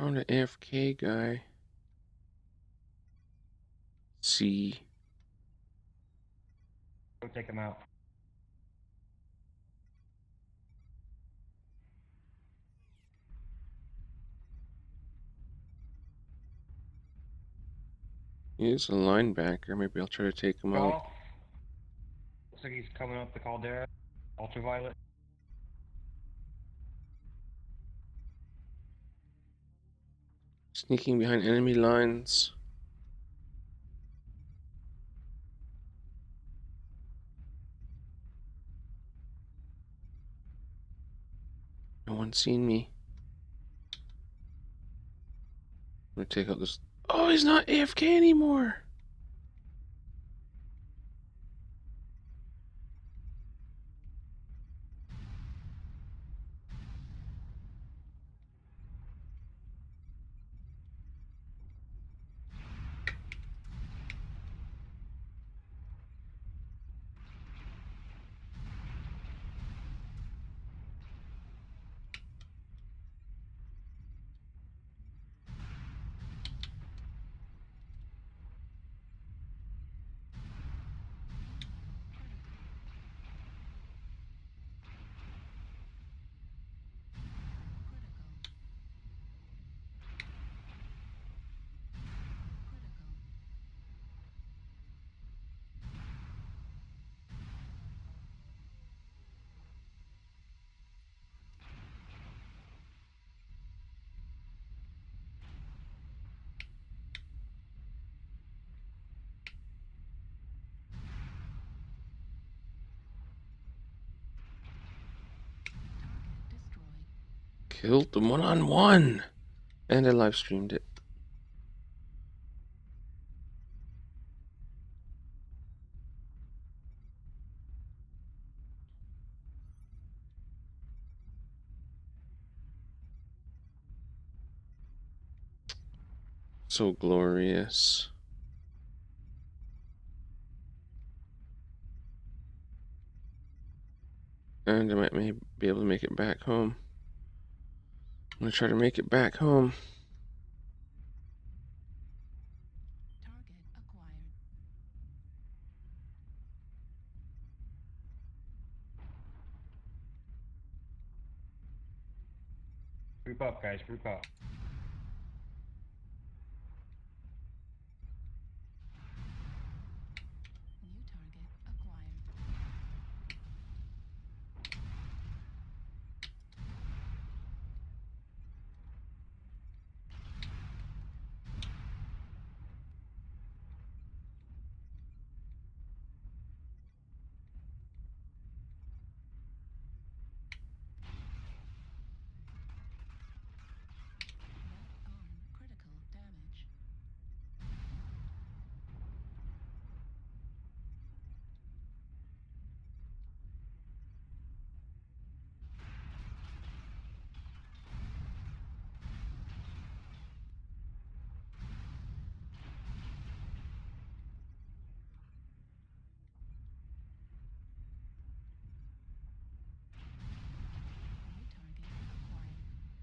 Found an AFK guy. C. Go take him out. He's a linebacker. Maybe I'll try to take him out. Looks like he's coming up the caldera. Ultraviolet. Sneaking behind enemy lines. No one's seen me. I'm gonna take out this. Oh, he's not AFK anymore. Killed them one-on-one. And I live streamed it. So glorious. And I might be able to make it back home. I'm gonna try to make it back home. Target acquired. Group up, guys. Group up. New target acquired. Left arm critical damage. New target acquired.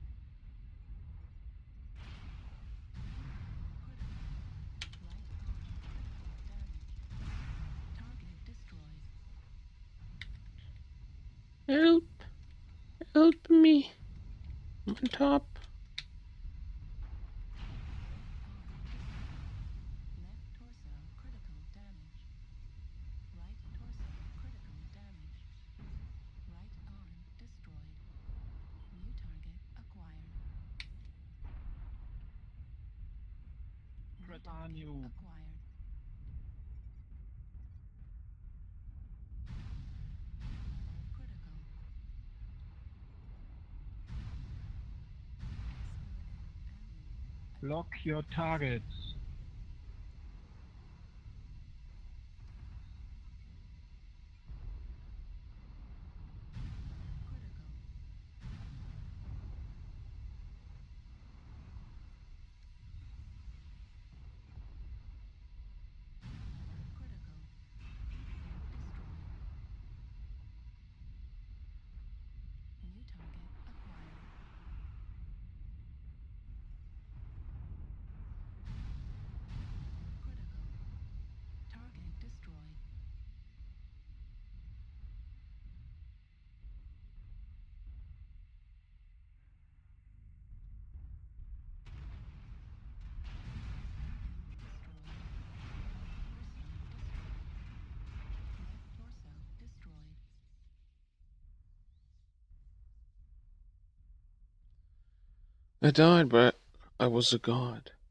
Critical. Right arm critical damage. Target destroyed. Help! Help me! I'm on top. Left torso critical damage. Right torso critical damage. Right arm destroyed. New target acquired. New target acquired. Level critical. SRM6. Lock your targets. Critical. Level critical. Destroyed. New target acquired. I died, but I was a god.